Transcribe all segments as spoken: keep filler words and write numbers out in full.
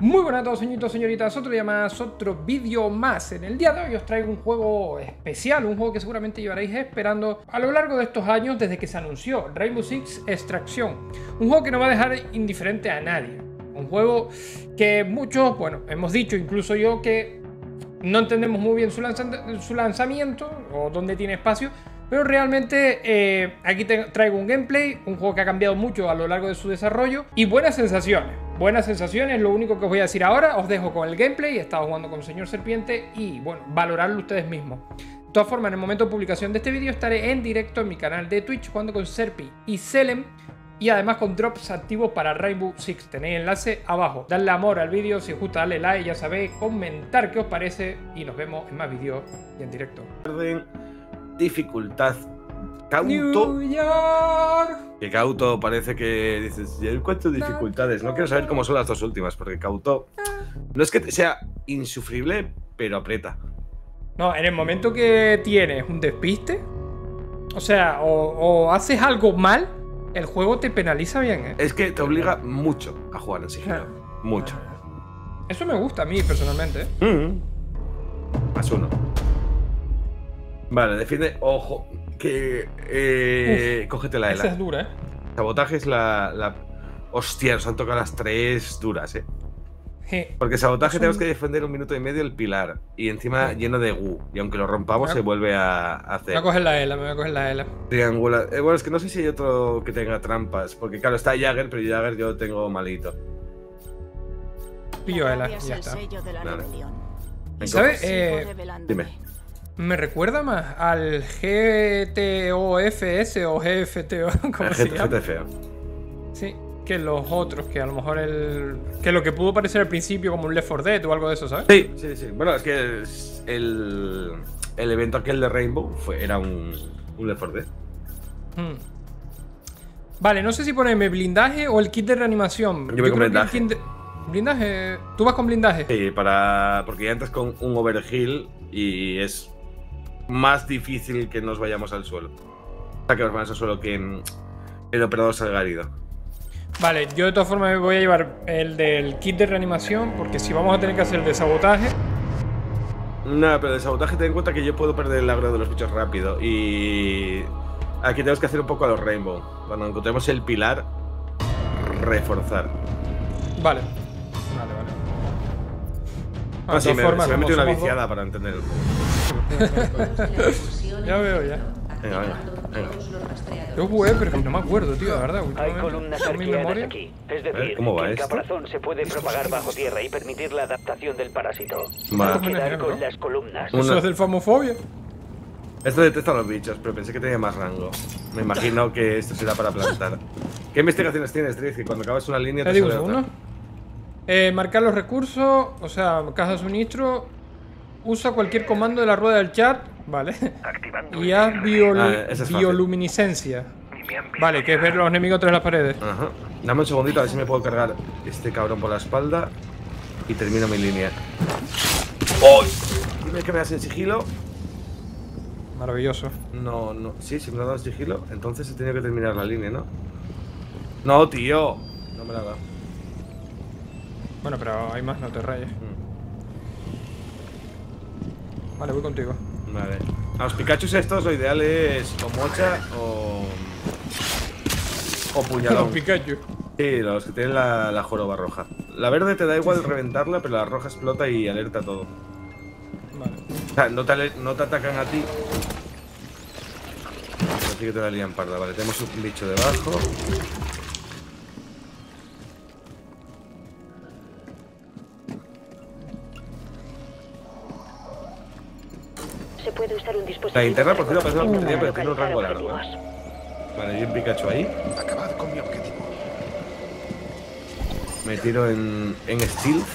Muy buenas a todos, señoritos, señoritas, otro día más, otro vídeo más. En el día de hoy os traigo un juego especial, un juego que seguramente llevaréis esperando a lo largo de estos años desde que se anunció, Rainbow Six Extraction. Un juego que no va a dejar indiferente a nadie. Un juego que muchos, bueno, hemos dicho, incluso yo, que no entendemos muy bien su, lanza su lanzamiento o dónde tiene espacio. Pero realmente eh, aquí te traigo un gameplay, un juego que ha cambiado mucho a lo largo de su desarrollo y buenas sensaciones. Buenas sensaciones, lo único que os voy a decir ahora. Os dejo con el gameplay, he estado jugando con el señor Serpiente y bueno, valorarlo ustedes mismos. De todas formas, en el momento de publicación de este vídeo estaré en directo en mi canal de Twitch jugando con Serpi y Selem. Y además con drops activos para Rainbow Six. Tenéis enlace abajo. Dadle amor al vídeo, si os gusta darle like, ya sabéis, comentar qué os parece y nos vemos en más vídeos y en directo. Dificultad Cauto. New York. Que Cauto parece que dices, ¿y cuántas dificultades? No quiero saber cómo son las dos últimas, porque Cauto no es que sea insufrible, pero aprieta. No, en el momento que tienes un despiste, o sea, o, o haces algo mal, el juego te penaliza bien, ¿eh? Es que te obliga mucho a jugar en sigilo. Mucho. Eso me gusta a mí personalmente, ¿eh? Mm. Más uno. Vale, defiende. Ojo, que. Eh, Uf, cógete la E L A. Esa es dura, ¿eh? Sabotaje es la, la. Hostia, nos han tocado las tres duras, ¿eh? Sí. Porque sabotaje un... tenemos que defender un minuto y medio el pilar. Y encima sí. lleno de gu. Y aunque lo rompamos, se vuelve a hacer. Me voy a coger la E L A, me voy a coger la E L A. Triangular. Eh, bueno, es que no sé si hay otro que tenga trampas. Porque claro, está Jagger, pero Jagger yo lo tengo malito. Pillo E L A, ya está. Vale. ¿Sabes? Eh, Dime. Me recuerda más al G T O F S o G F T O, ¿cómo se llama? G T F O. Sí, que los otros, que a lo mejor el... Que lo que pudo parecer al principio como un Left four Dead o algo de eso, ¿sabes? Sí, sí, sí. Bueno, es que el, el evento aquel de Rainbow fue, era un, un Left four Dead. Hmm. Vale, no sé si ponerme blindaje o el kit de reanimación. Yo, Yo voy con blindaje. De... ¿Blindaje? ¿Tú vas con blindaje? Sí, para... porque ya entras con un overheal y es más difícil que nos vayamos al suelo. O sea, que nos vayamos al suelo que el operador salga herido. Vale, yo de todas formas me voy a llevar el del kit de reanimación, porque si vamos a tener que hacer el de sabotaje... No, pero de sabotaje ten en cuenta que yo puedo perder el agro de los bichos rápido. Y aquí tenemos que hacer un poco a los Rainbow. Cuando encontremos el pilar, reforzar. Vale. Vale, vale. Ah, sí, me, formas, se me ha metido una viciada dos. Para entender el juego. Ya veo, ya. Venga, venga, venga. Yo jugué, pero no me acuerdo, tío, la verdad. Hay columnas arqueadas aquí. Es decir, ¿Cómo va que el esto? caparazón se puede propagar bajo tierra y permitir la adaptación del parásito. Vale. Hay que dar con las columnas. Una... Eso es del famofobia. Esto detecta a los bichos, pero pensé que tenía más rango. Me imagino que esto será para plantar. ¿Qué investigaciones tienes, Triz? Que cuando acabas una línea te, te digo sale otra. Uno. Eh, marcar los recursos, o sea, caja de suministro. Usa cualquier comando de la rueda del chat. Vale. Y haz biolu ah, es bioluminiscencia. Vale, que es ver los enemigos tras las paredes. Ajá. Dame un segundito a ver si me puedo cargar este cabrón por la espalda. Y termino mi línea. ¡Oh! Dime que me das en sigilo. Maravilloso. No, no. Sí, si me lo has dado en sigilo, entonces he tenido que terminar la línea, ¿no? No, tío. No me la ha dado. Bueno, pero hay más, no te rayes. Mm. Vale, voy contigo. Vale. A los Pikachus estos lo ideal es o mocha o... O puñalón. Los Pikachu. Sí, los que tienen la, la joroba roja. La verde te da igual reventarla, pero la roja explota y alerta todo. Vale. O sea, no te, no te atacan a ti. Así que te la lían parda. Vale, tenemos un bicho debajo. Se puede usar un dispositivo. La linterna, por cierto, parece una puntería, pero tiene un rango largo. ¿eh? Vale, hay un Pikachu ahí. Acabad con mi objetivo. Me tiro en, en stealth.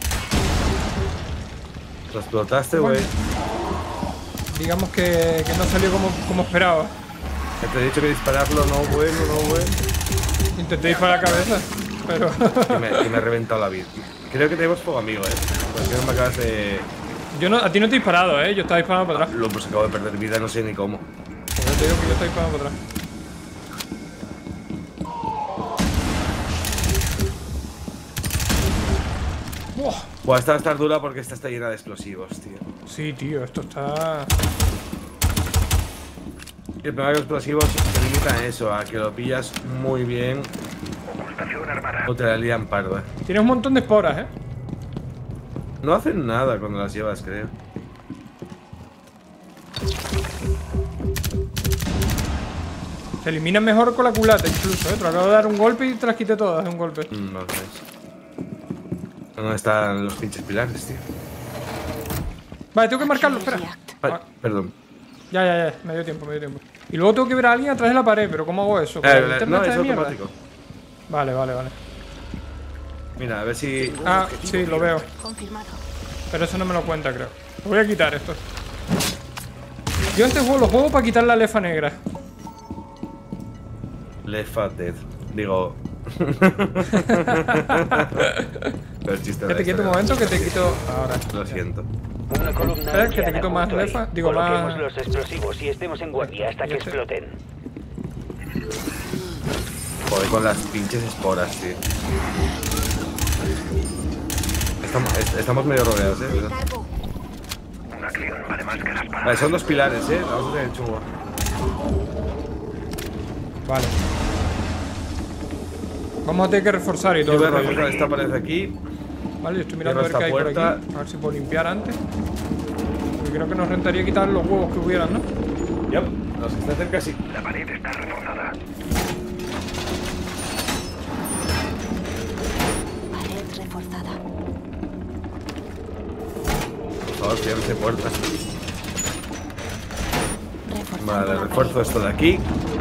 Lo explotaste, güey. Bueno, digamos que, que no salió como, como esperaba. Te he dicho que dispararlo no bueno, no bueno. Intenté disparar la cabeza, pero... que, me, que me ha reventado la vida. Creo que tenemos fuego amigo, eh. Porque no me acabas de... Yo no, a ti no te he disparado, eh. Yo estaba disparando para atrás. Lo pues acabo de perder vida, no sé ni cómo. Pues yo te digo que yo estaba disparando para atrás. Buah. Buah, esta va a estar dura porque esta está llena de explosivos, tío. Sí, tío, esto está... Y el problema de los explosivos se limita a eso, a que lo pillas muy bien o te la lían parda. Tienes un montón de esporas, ¿eh? No hacen nada cuando las llevas, creo. Se eliminan mejor con la culata incluso, ¿eh? Te lo acabo de dar un golpe y te las quité todas de un golpe. Mm, no sé. ¿Dónde están los pinches pilares, tío? Vale, tengo que marcarlo, espera. Ay, Ah, perdón. ya, ya, ya, me dio tiempo, me dio tiempo. Y luego tengo que ver a alguien atrás de la pared, pero ¿cómo hago eso? ¿Con Eh, la linterna no, esta es de mierda? automático. Vale, vale, vale. Mira, a ver si... Ah, sí, lo veo. Confirmado. Pero eso no me lo cuenta, creo. Lo voy a quitar esto. Yo antes juego los juegos para quitar la lefa negra. Left four Dead. Digo... Pero el chiste Que de te quito un esto, momento, que te quito... Ahora. Lo siento. Una columna Espera, que te anciana quito más junto ahí. lefa, digo, Coloquemos más- los explosivos y estemos en guardia hasta que Este. exploten. Joder, con las pinches esporas, tío. Estamos, est- estamos medio rodeados, eh. ¿verdad? Recargo. Vale, son dos pilares, eh. Vamos a tener chungo. Vale. Vamos a tener que reforzar y todo Yo voy el a rollo. reforzar esta pared de aquí. Vale, yo estoy mirando a ver Cierro qué hay por esta aquí. A ver si puedo limpiar antes. Porque creo que nos rentaría quitar los huevos que hubieran, ¿no? Yup, los que están cerca sí. Pared reforzada. Por favor, cierre puerta. Reforzando Vale, la refuerzo pared. esto de aquí.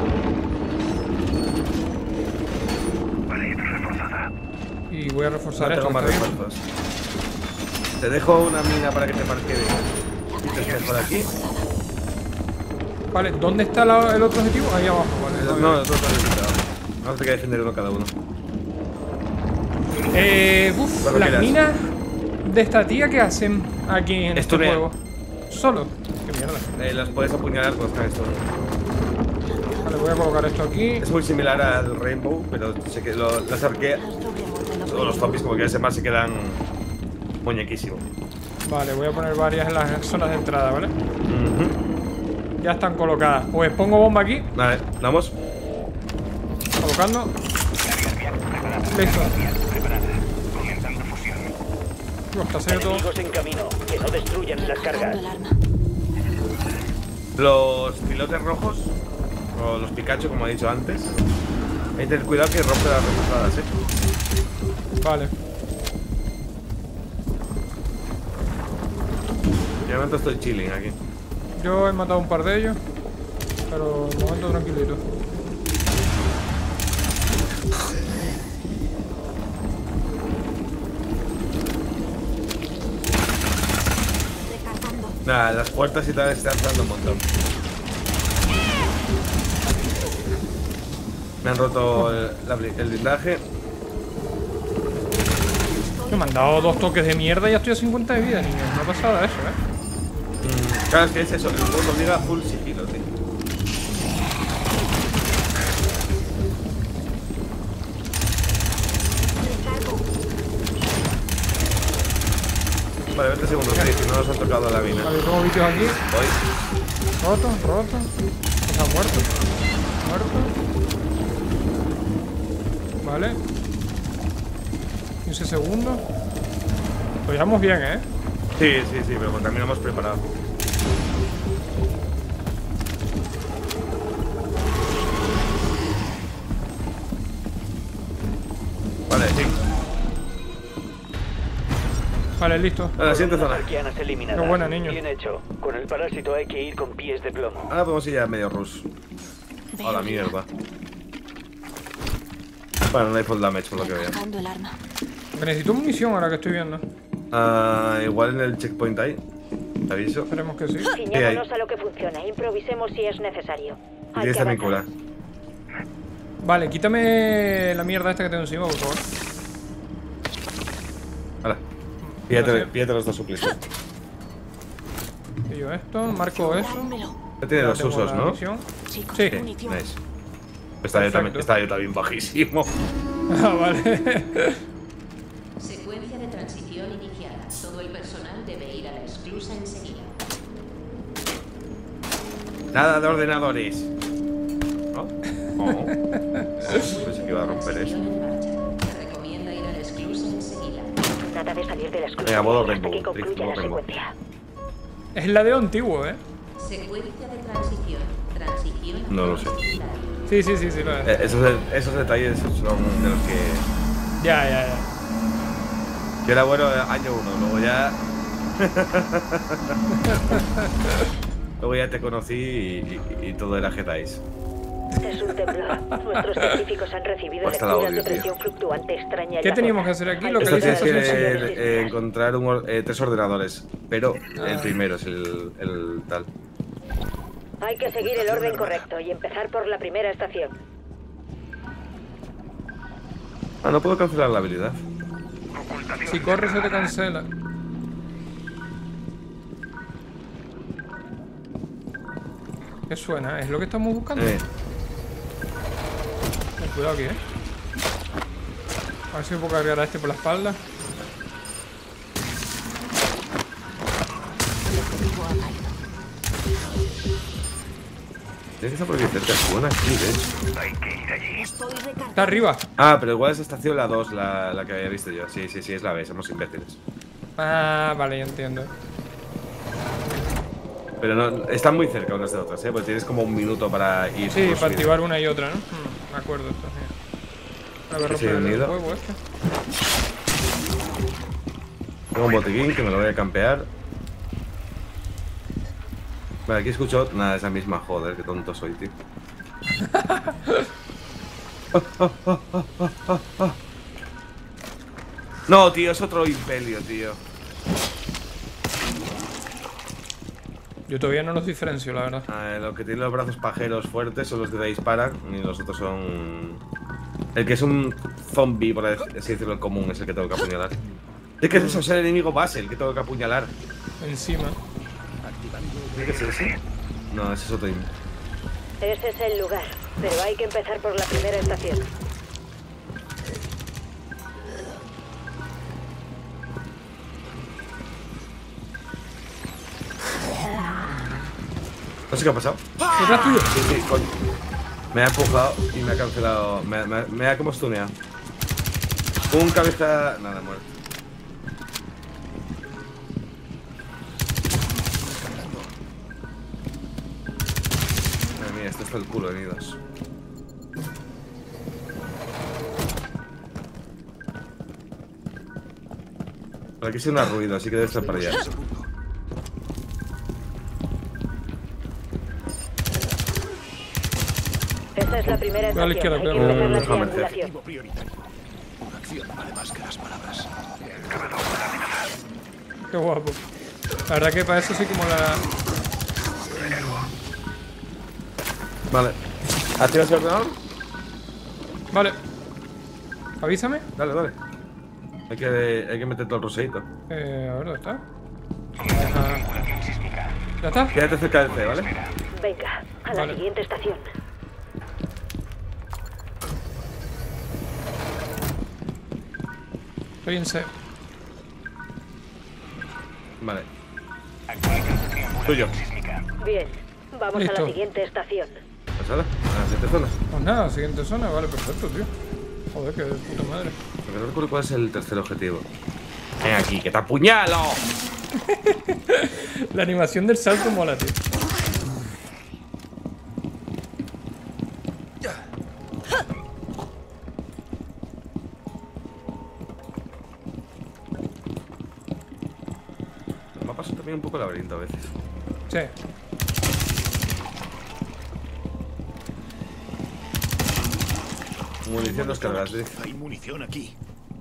Y voy a No reforzar tengo esto. más ¿está bien? refuerzos. Te dejo una mina para que te marque y te quedes por aquí. Vale, ¿dónde está la- el otro objetivo? Ahí abajo, vale. No, no, no, no, vamos a tener que defender uno cada uno. Eh, uf, Cuando las quieras. minas de esta tía que hacen aquí en este Estunean. juego. Solo. Qué mierda. Eh, los puedes apuñalar con esto. Vale, voy a colocar esto aquí. Es muy similar al Rainbow, pero sé que lo- las arqueas Los doblemos de los o los zombies, como quieras llamar, se quedan muñequísimos. Vale, voy a poner varias en las zonas de entrada, ¿vale? Ujú. Ya están colocadas. Pues pongo bomba aquí. Vale, vamos. Colocando. Listo. Dios, está serio todo. Enemigos en camino. Que no destruyan las cargas. Recargando el arma. Los pilotes rojos, o los Pikachu, como he dicho antes, hay que tener cuidado que rompe las reforzadas, eh. Vale. De momento estoy chilling aquí. Yo he matado un par de ellos. Pero de momento tranquilito. Recargando. Nada, las puertas y tal están dando un montón. Me han roto el, la bli- el blindaje. Me han dado dos toques de mierda y ya estoy a cincuenta de vida, niño. No ha pasado eso, eh. Mm, claro, es que es eso, el juego te obliga a full sigilo, tío. Recargo. Vale, veinte segundos, sí, si no nos han tocado la mina. Vale, tengo bichos aquí. Voy. Roto, roto. Está muerto. Muerto. Vale. quince segundos. Lo llevamos bien, ¿eh? Sí, sí, sí, pero también lo hemos preparado. Vale, sí. Vale, listo. A la siguiente Columnas zona. arqueanas eliminadas. Qué buena, niño. Bien hecho. Con el parásito hay que ir con pies de plomo. Ahora podemos ir ya medio rush. Veo A la vida. mierda. Bueno, no hay full damage por lo que veo. Recargando el arma. Que necesito munición ahora que estoy viendo. Ah, igual en el checkpoint hay. Te aviso. Esperemos que sí. Ciñámonos a lo que funciona, improvisemos si es necesario. Y Hay que esta mi avanzar. cura. Vale, quítame la mierda esta que tengo encima, por favor. Hala. Píllate, Gracias. píllate los dos suplicios. Y yo esto, marco eso. Dármelo. Ya tiene Ya dos tengo usos, la ¿no? misión. Chicos, Sí. Sí, munición. nice. Está yo, también, Perfecto. está yo también bajísimo. Ah, vale. Secuencia de transición Extracción iniciada. Todo el personal debe ir a la esclusa enseguida. Nada de ordenadores. ¿No? Oh. Pensé que iba a romper eso. Extracción en marcha. Se recomienda ir a la esclusa enseguida. Nada de salir de la esclusa Venga, modo hasta Rainbow, que concluya la Rainbow. secuencia. Es la de antiguo, ¿eh? Secuencia de transición. Transición. No lo sé. Sí, sí, sí, sí, lo es. Eh, esos, esos detalles son de los que. Ya, ya, ya. Yo era bueno año uno, luego ya. Luego ya te conocí y, y, y todo era Getais. Es un temblor. Nuestros científicos han recibido Hasta la lecturas odio, de presión fluctuante extraña. en ¿Qué la teníamos zona. que hacer aquí? Hay Esto Localizar tienes esas que misiones. eh, encontrar un or- eh, tres ordenadores, pero el Ah. primero es el, el tal. Hay que seguir el orden correcto y empezar por la primera estación. Ah, no puedo cancelar la habilidad. Si corres se te cancela. ¿Qué suena? ¿Es lo que estamos buscando? Eh, Ten cuidado aquí, eh. A ver si me puedo cargar a este por la espalda. Objetivo ha caído. tiene que estar por aquí cerca, suena aquí, de hecho. Estoy recargando. Está arriba. Ah, pero igual es estación la dos, la, la que había visto yo. Sí, sí, sí, es la B, somos imbéciles. Ah, vale, ya entiendo. Pero no, están muy cerca unas de otras, ¿eh? Porque tienes como un minuto para ir. Sí, por para subida. activar una y otra, ¿no? Hmm, me acuerdo esto, sí. A ver, Sí, romper el unido. juego este. Tengo un botiquín que me lo voy a campear. Vale, aquí escucho. Nada, esa misma, joder, qué tonto soy, tío. No, tío, es otro impelio, tío. Yo todavía no los diferencio, la verdad. Ah, lo que tiene los brazos pajeros fuertes son los que te disparan y los otros son. El que es un zombie, por así decirlo, el común, es el que tengo que apuñalar. Es que es eso, es el enemigo base, el que tengo que apuñalar. Encima. ¿Qué es ese? No, ese es otro. im- Ese es el lugar, pero hay que empezar por la primera estación. No sé qué ha pasado. ¿Detrás tuyo? Sí, sí, coño. Me ha empujado y me ha cancelado. Me, me, me ha como stuneado. Un cabeza. Nada, muerto. Madre mía, esto está el culo, venidos. Por aquí se una ruido, así que debe estar para allá. Esta es la primera Voy a la estación. izquierda, Hay que cuidado. empezar la Mm, Hammerhead. triangulación. Qué guapo. La verdad que para eso sí como la... Vale. ¿Activas el ordenador? Vale. Avísame. Dale, dale. Hay que, hay que meter todo el roseito. Eh, a ver, ¿dónde está? Ajá. ¿Ya está? Quédate cerca del C, ¿vale? Venga, a la Vale. siguiente estación. Estoy en C. Vale. Tuyo. Bien, vamos a Listo. la siguiente estación. Pues ahora, a la siguiente zona. Pues nada, siguiente zona. Vale, perfecto, tío. Joder, qué de puta madre. Porque no recuerdo cuál es el tercer objetivo. Ven aquí, que te apuñalo. La animación del salto mola, tío. Los mapas son también un poco laberinto a veces. Sí. Munición dos cargas, dice. Hay munición aquí.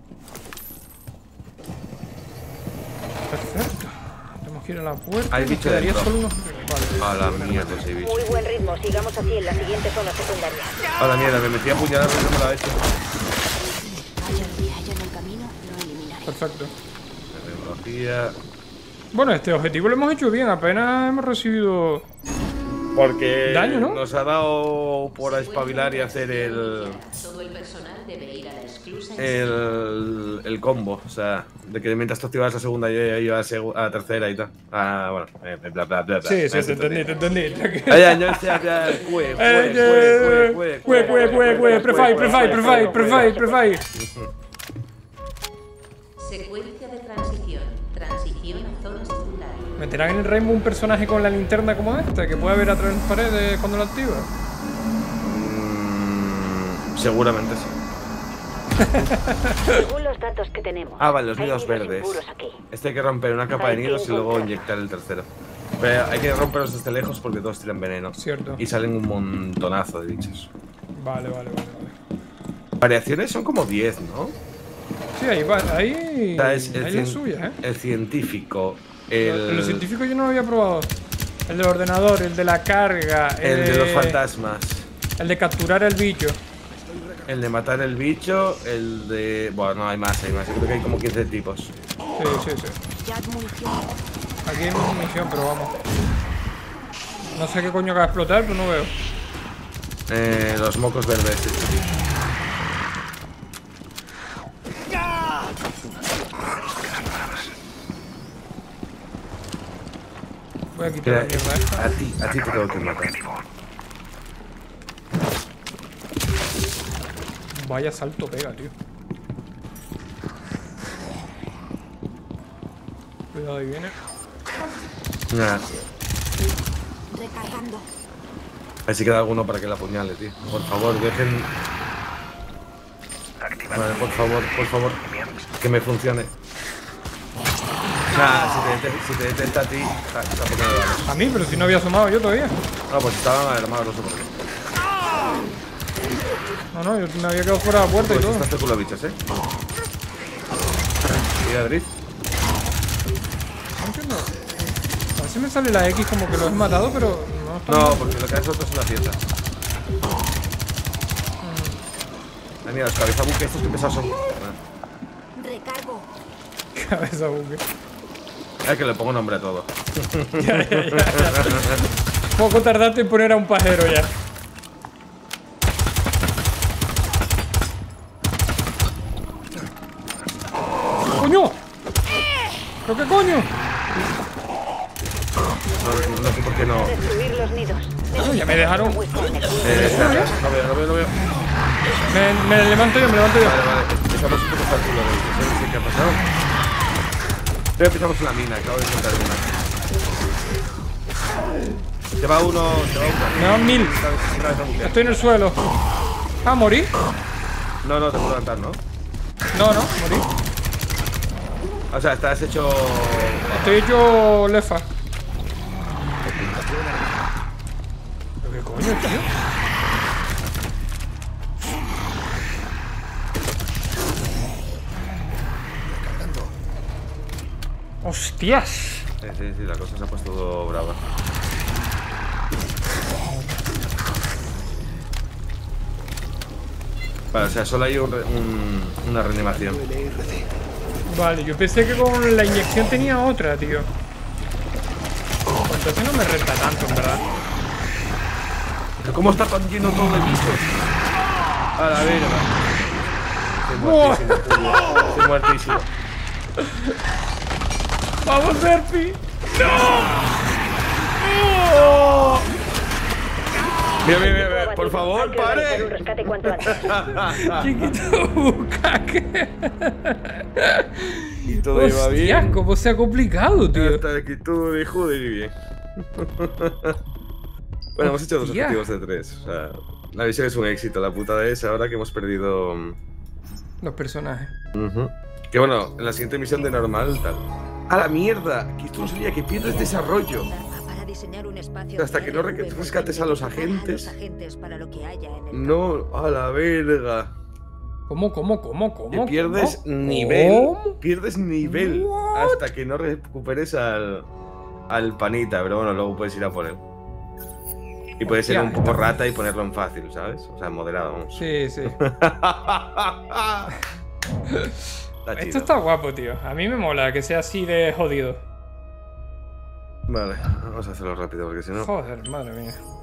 Perfecto. Tenemos que ir a la puerta. Hay Nos bicho quedaría dentro. solo unos... Vale. A la mierda, ese bicho. Muy buen ritmo, sigamos así en la siguiente zona secundaria. A la mierda, me metí a apuñalar pero no me la he hecho. Haya lo que haya en el camino, lo eliminaré. Perfecto. Tecnología. Bueno, este objetivo lo hemos hecho bien. Apenas hemos recibido Porque Daño, ¿no? nos ha dado por espabilar y hacer el. Todo el personal debe ir a la esclusa en El, el combo, o sea, de que mientras tú activas la segunda yo ya iba a, segu- a la tercera y tal. Ah, bueno, eh, bla bla bla bla. Sí, sí, Ah, te entendí, te entendí. Ah, ya, ya, ya, ya, cue, cue, cue, cue, Cue, cue, cue, cue, prefire, prefire, prefire, prefire, prefire. Secuencia de transición. Transición a zona secundaria. ¿Meterán en el Rainbow un personaje con la linterna como este? Que pueda ver a través de las paredes cuando lo activa. Mm, seguramente sí. Según los datos que tenemos. Ah, vale, los hay nidos nidos verdes. impuros aquí. Este hay que romper una capa de Hay que nidos y luego encontrar. inyectar el tercero. Pero hay que romperlos desde lejos porque todos tiran veneno. Cierto. Y salen un montonazo de bichos. Vale, vale, vale, vale. Variaciones son como diez, ¿no? Sí, ahí va, ahí. O sea, es el, Ahí las cien- suyas, ¿eh? el científico, el, Los científicos yo no lo había probado. El del ordenador, el de la carga, el de los fantasmas, el de capturar el bicho. el de matar el bicho, el de... Bueno, no, hay más, hay más. Yo creo que hay como quince tipos. Sí, sí, sí. Ya munición. Aquí hay más munición, pero vamos. No sé qué coño va a explotar, pero no veo. Eh, los mocos verdes. Sí, sí. Voy a quitar Mira, la mierda esta. a ti, a ti te tengo que matar. Vaya salto pega, tío. Cuidado, ahí viene. Nah, Recargando. a ver si queda alguno para que la apuñale, tío. Por favor, dejen... Vale, por favor, por favor. Que me funcione. O sea, si te, dete- si te detecta a ti, ja, tampoco me vale. A mí, pero si no había asomado yo todavía. Ah, pues estaban armados, no sé por qué. No, no, yo me había quedado fuera de la puerta y Pues todo. estás de culo, bichos, eh. Mira, Drift. No entiendo. A veces me sale la X como que lo he matado, pero no está No, mal. porque lo que haces otro es una fiesta. Ah, mira, los cabezabuques estos que pesados son. Ah, Recargo. Cabeza buque. es que le pongo nombre a todo. Poco tardaste en poner a un pajero ya. ¡Coño! ¿Pero qué coño? No, no sé por qué no. Destruir los nidos. No, ya me dejaron. Eh, espera, espera, no veo, no veo, no veo. Me, me levanto yo, me levanto yo. Vale, vale. Empezamos un poco hasta el culo de bichos, ¿eh? No sé qué ha pasado. Pero empezamos en la mina, acabo de encontrar una. Se va uno, se va uno. Me dan mil. Cabezabuque. Estoy en el suelo. Ah, morí. No, no, te puedo levantar, ¿no? No, no, morí. O sea, estás hecho. Estoy hecho lefa. ¿Pero qué coño, tío? ¡Hostias! Sí, sí, sí, la cosa se ha puesto todo brava. Vale, o sea, solo hay un, re- un- una reanimación. Vale, yo pensé que con la inyección tenía otra, tío. Pues entonces no me renta tanto, en verdad. ¿Pero cómo está tan lleno todo de bichos? A la verga. Estoy muertísimo, Julio. Estoy muertísimo. ¡Vamos, Serpi! ¡No! ¡No! Mira, mira, mira, mira, por Hay favor, que organizar pare. un rescate cuanto antes. Chiquito bucaque. Y todo iba Hostia, bien. cómo se ha complicado, tío. Hasta que todo dejó de ir bien. Bueno, hemos hecho dos Hostia. objetivos de tres. O sea, la visión es un éxito. La putada es ahora que hemos perdido. Los personajes. Ujú. Que bueno, en la siguiente misión de normal, tal. ¡A la mierda! Que esto no sería que pierdes desarrollo. Para diseñar un espacio Hasta que no re- R V rescates a los preparar agentes. A los agentes para lo que haya en el No, a la verga. ¿Cómo, cómo, cómo, Que cómo? pierdes ¿Cómo? nivel. ¿Cómo? Pierdes nivel What? hasta que no recuperes al, al panita. Pero bueno, luego puedes ir a por él. Y puedes ser Hostia, un poco está- rata y ponerlo en fácil, ¿sabes? O sea, en moderado, vamos. Sí, sí. Está chido. Esto está guapo, tío. A mí me mola que sea así de jodido. Vale, vamos a hacerlo rápido porque si no. Joder, madre mía.